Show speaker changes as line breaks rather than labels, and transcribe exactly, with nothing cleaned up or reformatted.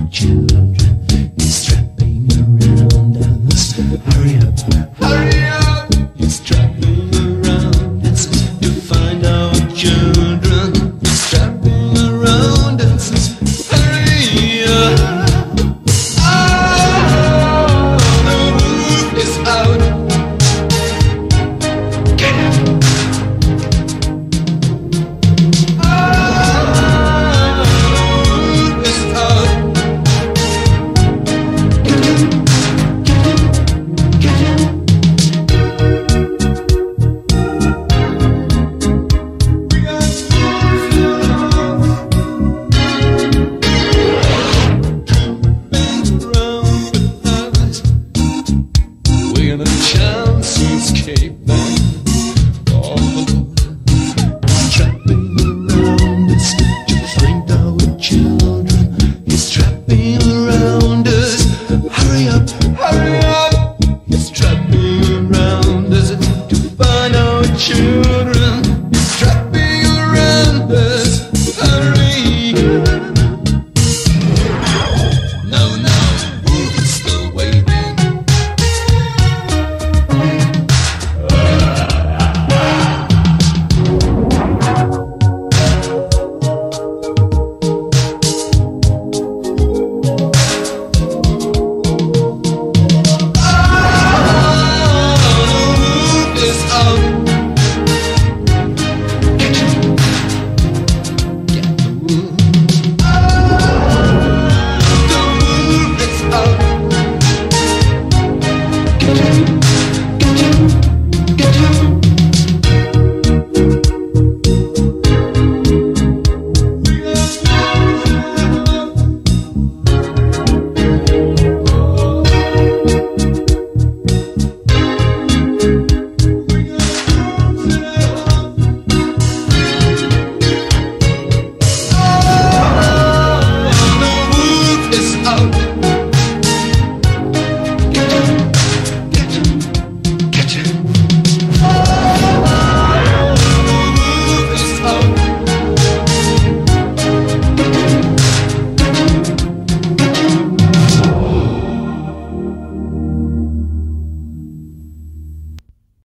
children is strapping around us. Hurry up, hurry up, he's strapping around us to find our children. He's strapping around us. Hurry up. Oh, the roof is out. Get him. A chance to escape them. Oh, he's trapping around us to find our children. He's trapping around us. Hurry up, hurry up. He's trapping around us to find our children. He's trapping around us. Hurry up. No, no, wolf is still waiting. Out.